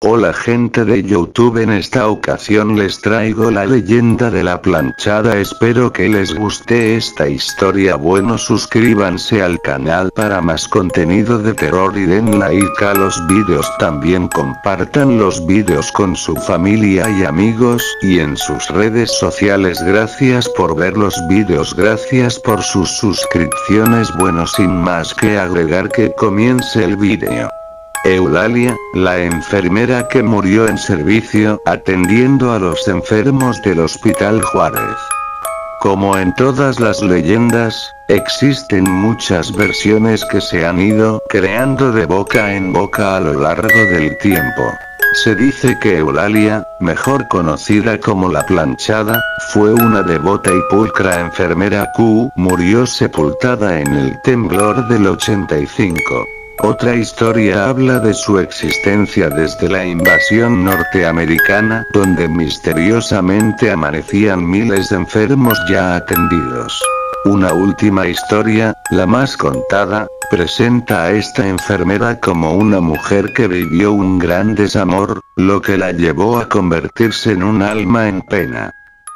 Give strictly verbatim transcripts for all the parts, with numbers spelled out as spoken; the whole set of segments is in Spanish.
Hola gente de YouTube, en esta ocasión les traigo la leyenda de la planchada. Espero que les guste esta historia. Bueno, suscríbanse al canal para más contenido de terror y den like a los vídeos. También compartan los vídeos con su familia y amigos y en sus redes sociales. Gracias por ver los vídeos, gracias por sus suscripciones. Bueno, sin más que agregar, que comience el vídeo. Eulalia, la enfermera que murió en servicio, atendiendo a los enfermos del Hospital Juárez. Como en todas las leyendas, existen muchas versiones que se han ido creando de boca en boca a lo largo del tiempo. Se dice que Eulalia, mejor conocida como la planchada, fue una devota y pulcra enfermera que murió sepultada en el temblor del ochenta y cinco. Otra historia habla de su existencia desde la invasión norteamericana, donde misteriosamente amanecían miles de enfermos ya atendidos. Una última historia, la más contada, presenta a esta enfermera como una mujer que vivió un gran desamor, lo que la llevó a convertirse en un alma en pena.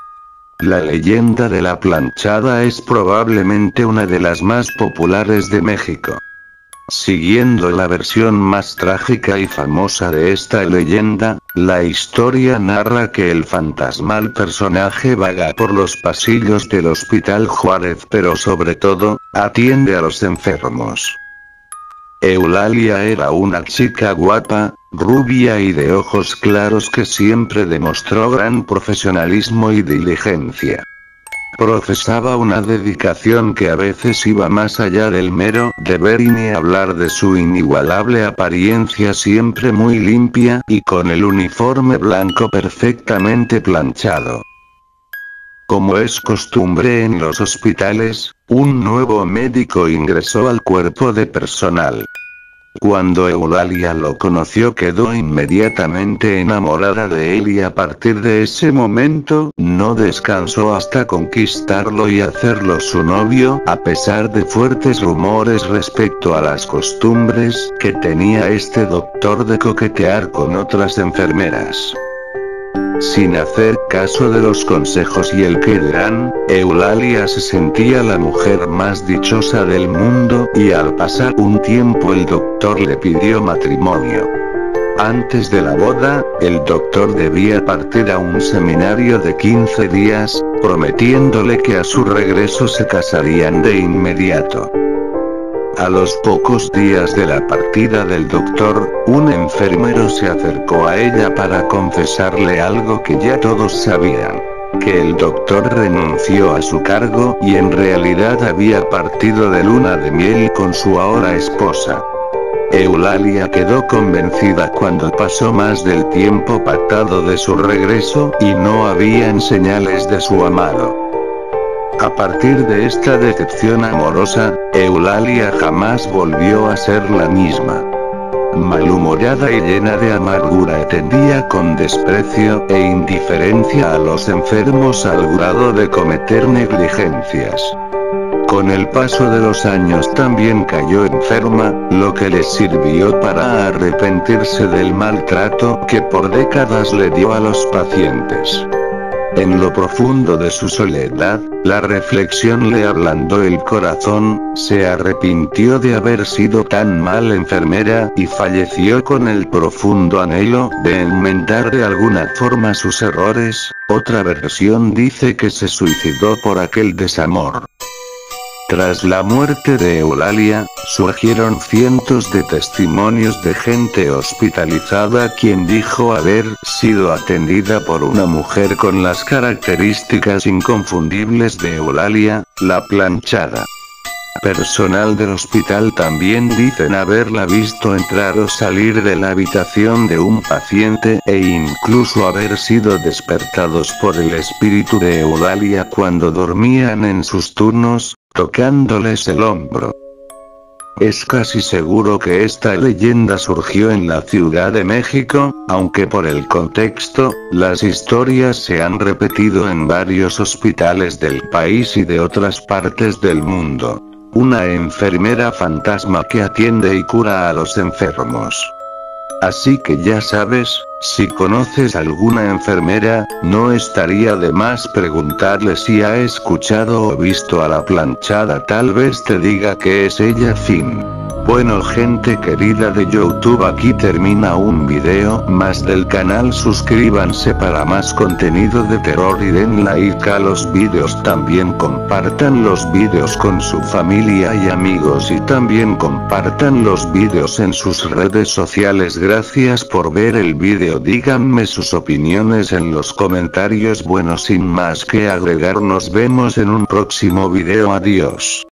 La leyenda de la planchada es probablemente una de las más populares de México. Siguiendo la versión más trágica y famosa de esta leyenda, la historia narra que el fantasmal personaje vaga por los pasillos del Hospital Juárez, pero sobre todo, atiende a los enfermos. Eulalia era una chica guapa, rubia y de ojos claros que siempre demostró gran profesionalismo y diligencia. Profesaba una dedicación que a veces iba más allá del mero deber, y ni hablar de su inigualable apariencia, siempre muy limpia y con el uniforme blanco perfectamente planchado. Como es costumbre en los hospitales, un nuevo médico ingresó al cuerpo de personal. Cuando Eulalia lo conoció, quedó inmediatamente enamorada de él y a partir de ese momento, no descansó hasta conquistarlo y hacerlo su novio, a pesar de fuertes rumores respecto a las costumbres que tenía este doctor de coquetear con otras enfermeras. Sin hacer caso de los consejos y el qué dirán, Eulalia se sentía la mujer más dichosa del mundo, y al pasar un tiempo el doctor le pidió matrimonio. Antes de la boda, el doctor debía partir a un seminario de quince días, prometiéndole que a su regreso se casarían de inmediato. A los pocos días de la partida del doctor, un enfermero se acercó a ella para confesarle algo que ya todos sabían: que el doctor renunció a su cargo y en realidad había partido de luna de miel con su ahora esposa. Eulalia quedó convencida cuando pasó más del tiempo pactado de su regreso y no habían señales de su amado. A partir de esta decepción amorosa, Eulalia jamás volvió a ser la misma. Malhumorada y llena de amargura, atendía con desprecio e indiferencia a los enfermos al grado de cometer negligencias. Con el paso de los años también cayó enferma, lo que le sirvió para arrepentirse del maltrato que por décadas le dio a los pacientes. En lo profundo de su soledad, la reflexión le ablandó el corazón, se arrepintió de haber sido tan mal enfermera y falleció con el profundo anhelo de enmendar de alguna forma sus errores. Otra versión dice que se suicidó por aquel desamor. Tras la muerte de Eulalia, surgieron cientos de testimonios de gente hospitalizada quien dijo haber sido atendida por una mujer con las características inconfundibles de Eulalia, la planchada. Personal del hospital también dicen haberla visto entrar o salir de la habitación de un paciente e incluso haber sido despertados por el espíritu de Eulalia cuando dormían en sus turnos, tocándoles el hombro. Es casi seguro que esta leyenda surgió en la Ciudad de México, aunque por el contexto, las historias se han repetido en varios hospitales del país y de otras partes del mundo. Una enfermera fantasma que atiende y cura a los enfermos. Así que ya sabes, si conoces alguna enfermera, no estaría de más preguntarle si ha escuchado o visto a la planchada, tal vez te diga que es ella. Fin. Bueno, gente querida de YouTube, aquí termina un video más del canal. Suscríbanse para más contenido de terror y den like a los vídeos. También compartan los vídeos con su familia y amigos, y también compartan los vídeos en sus redes sociales. Gracias por ver el vídeo, díganme sus opiniones en los comentarios. Bueno, sin más que agregar, nos vemos en un próximo video. Adiós.